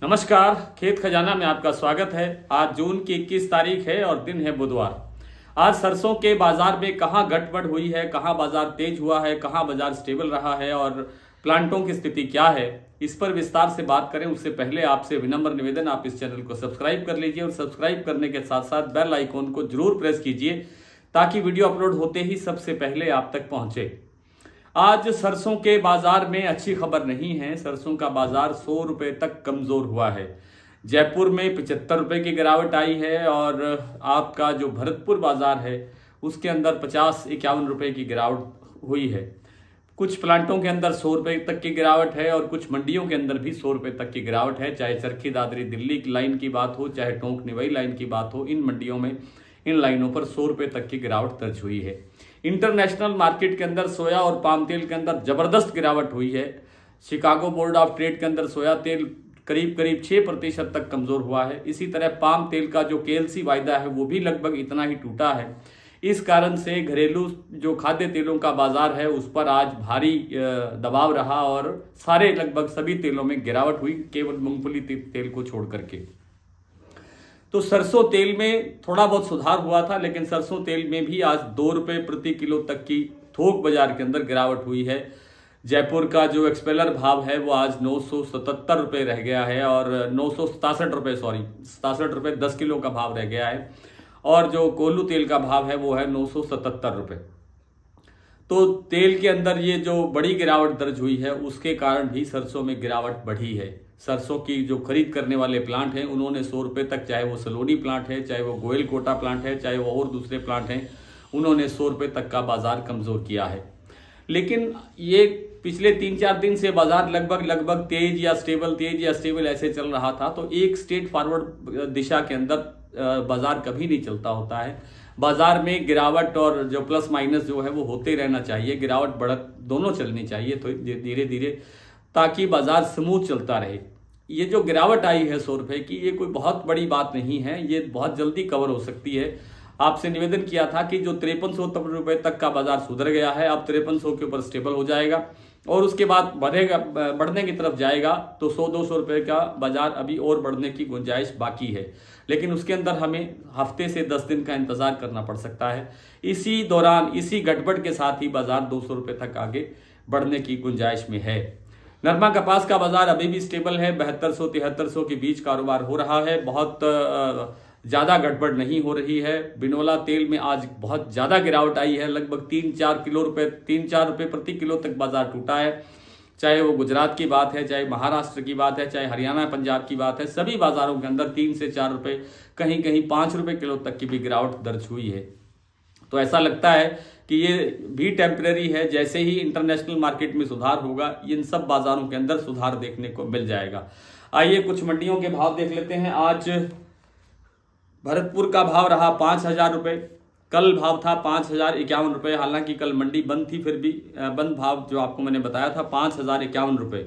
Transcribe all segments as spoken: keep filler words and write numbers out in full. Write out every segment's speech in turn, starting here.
नमस्कार, खेत खजाना में आपका स्वागत है। आज जून की इक्कीस तारीख है और दिन है बुधवार। आज सरसों के बाजार में कहां गड़बड़ हुई है, कहां बाजार तेज हुआ है, कहां बाजार स्टेबल रहा है और प्लांटों की स्थिति क्या है, इस पर विस्तार से बात करें उससे पहले आपसे विनम्र निवेदन, आप इस चैनल को सब्सक्राइब कर लीजिए और सब्सक्राइब करने के साथ साथ बेल आइकॉन को जरूर प्रेस कीजिए ताकि वीडियो अपलोड होते ही सबसे पहले आप तक पहुंचे। आज सरसों के बाजार में अच्छी खबर नहीं है। सरसों का बाजार सौ रुपए तक कमजोर हुआ है। जयपुर में पचहत्तर रुपए की गिरावट आई है और आपका जो भरतपुर बाजार है उसके अंदर पचास इक्यावन रुपए की गिरावट हुई है। कुछ प्लांटों के अंदर सौ रुपए तक की गिरावट है और कुछ मंडियों के अंदर भी सौ रुपए तक की गिरावट है। चाहे चरखी दादरी दिल्ली की लाइन की बात हो, चाहे टोंक निवई लाइन की बात हो, इन मंडियों में इन लाइनों पर सौ रुपए तक की गिरावट दर्ज हुई है। इंटरनेशनल मार्केट के अंदर सोया और पाम तेल के अंदर जबरदस्त गिरावट हुई है। शिकागो बोर्ड ऑफ ट्रेड के अंदर सोया तेल करीब करीब छह प्रतिशत तक कमजोर हुआ है। इसी तरह पाम तेल का जो केएलसी वायदा है वो भी लगभग इतना ही टूटा है। इस कारण से घरेलू जो खाद्य तेलों का बाजार है उस पर आज भारी दबाव रहा और सारे लगभग सभी तेलों में गिरावट हुई, केवल मूंगफली तेल को छोड़ करके। तो सरसों तेल में थोड़ा बहुत सुधार हुआ था, लेकिन सरसों तेल में भी आज दो रुपए प्रति किलो तक की थोक बाजार के अंदर गिरावट हुई है। जयपुर का जो एक्सपेलर भाव है वो आज नौ सौ सतहत्तर रुपये रह गया है और नौ सौ सतासठ रुपये सॉरी सतासठ रुपये दस किलो का भाव रह गया है और जो कोल्लू तेल का भाव है वो है नौ सौ सतहत्तर रुपये। तो तेल के अंदर ये जो बड़ी गिरावट दर्ज हुई है उसके कारण भी सरसों में गिरावट बढ़ी है। सरसों की जो खरीद करने वाले प्लांट हैं उन्होंने सौ रुपये तक, चाहे वो सलोनी प्लांट है, चाहे वो गोयल कोटा प्लांट है, चाहे वो और दूसरे प्लांट हैं, उन्होंने सौ रुपये तक का बाजार कमजोर किया है। लेकिन ये पिछले तीन चार दिन से बाजार लगभग लगभग तेज या स्टेबल तेज या स्टेबल ऐसे चल रहा था। तो एक स्ट्रेट फॉरवर्ड दिशा के अंदर बाजार कभी नहीं चलता होता है। बाजार में गिरावट और जो प्लस माइनस जो है वो होते रहना चाहिए, गिरावट बढ़त दोनों चलनी चाहिए तो धीरे धीरे, ताकि बाजार स्मूथ चलता रहे। ये जो गिरावट आई है सौ रुपए की, ये कोई बहुत बड़ी बात नहीं है, ये बहुत जल्दी कवर हो सकती है। आपसे निवेदन किया था कि जो तिरपन सौ रुपए तक का बाजार सुधर गया है, अब तिरपन सौ के ऊपर स्टेबल हो जाएगा और उसके बाद बढ़ेगा, बढ़ने की तरफ जाएगा। तो सौ दो सौ रुपए का बाजार अभी और बढ़ने की गुंजाइश बाकी है, लेकिन उसके अंदर हमें हफ्ते से दस दिन का इंतजार करना पड़ सकता है। इसी दौरान इसी गड़बड़ के साथ ही बाजार दो सौ रुपए तक आगे बढ़ने की गुंजाइश में है। नरमा कपास का बाजार अभी भी स्टेबल है, बहत्तर सौ तिहत्तर सौ के बीच कारोबार हो रहा है, बहुत ज्यादा गड़बड़ नहीं हो रही है। बिनोला तेल में आज बहुत ज्यादा गिरावट आई है, लगभग तीन चार किलो रुपए तीन चार रुपए प्रति किलो तक बाजार टूटा है। चाहे वो गुजरात की बात है, चाहे महाराष्ट्र की बात है, चाहे हरियाणा पंजाब की बात है, सभी बाजारों के अंदर तीन से चार रुपए, कहीं कहीं पांच रुपए किलो तक की भी गिरावट दर्ज हुई है। तो ऐसा लगता है कि ये भी टेम्परेरी है। जैसे ही इंटरनेशनल मार्केट में सुधार होगा, इन सब बाजारों के अंदर सुधार देखने को मिल जाएगा। आइए कुछ मंडियों के भाव देख लेते हैं। आज भरतपुर का भाव रहा पांच हजार रुपये, कल भाव था पांच हजार इक्यावन रुपये। हालांकि कल मंडी बंद थी, फिर भी बंद भाव जो आपको मैंने बताया था पांच हजार इक्यावन रुपये।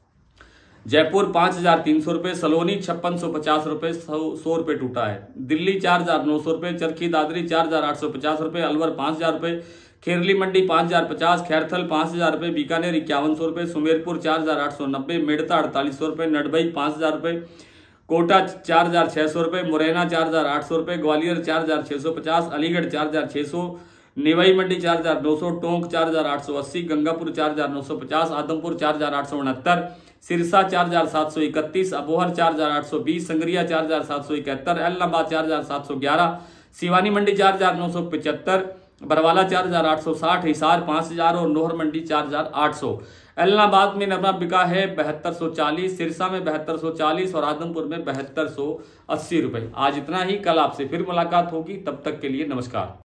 जयपुर पांच हजार तीन सौ रुपये, सलोनी छप्पन सौ पचास रुपये, सौ रुपये टूटा है। दिल्ली चार हजार नौ सौ रुपये, चरखी दादरी चार हजार आठ सौ पचास रुपये, अलवर पांच हजार रुपये, खेरली मंडी पांच हजार पचास, खैरथल पांच हजार रुपये, बीकानेर इक्यावन सौ रुपये, सुमेरपुर चार हजार आठ सौ नब्बे, मेड़ता अड़तालीस सौ रुपये, नडभई पांच हजार रुपये, कोटा चार हजार छह सौ रुपये, मुरैना चार हजार आठ सौ रुपये, ग्वालियर चार हजार छह सौ पचास, अलीगढ़ चार हजार छह सौ, निवई मंडी चार हजार नौ सौ, टोंक चार हजार आठ सौ अस्सी, गंगापुर चार हजार नौ सौ पचास, आदमपुर चार हजार आठ सौ उनहत्तर, सिरसा चार हजार सात सौ इकतीस, अबोहर चार हजार आठ सौ बीस, संगरिया चार हजार सात सौ इकहत्तर, एलनाबाद चार हजार सात सौ ग्यारह, सिवानी मंडी चार हजार नौ सौ पचहत्तर, बरवाला चार हजार आठ सौ साठ, हिसार पांच हजार और नोहर मंडी चार हजार आठ सौ। एलनाबाद में नरमा बिका है बहत्तर सौ चालीस, सिरसा में बहत्तर सौ चालीस और आदमपुर में बहत्तर सौ अस्सी रुपए। आज इतना ही, कल आपसे फिर मुलाकात होगी, तब तक के लिए नमस्कार।